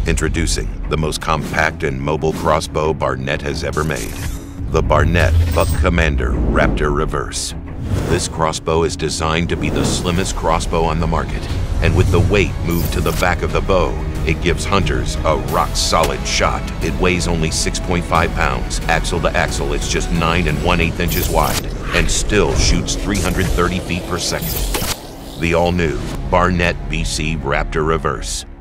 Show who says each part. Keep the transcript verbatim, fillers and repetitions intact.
Speaker 1: Introducing the most compact and mobile crossbow Barnett has ever made. The Barnett Buck Commander Raptor Reverse. This crossbow is designed to be the slimmest crossbow on the market, and with the weight moved to the back of the bow, it gives hunters a rock-solid shot. It weighs only six point five pounds. Axle to axle, it's just nine and one eighth inches wide, and still shoots three hundred thirty feet per second. The all-new Barnett B C Raptor Reverse.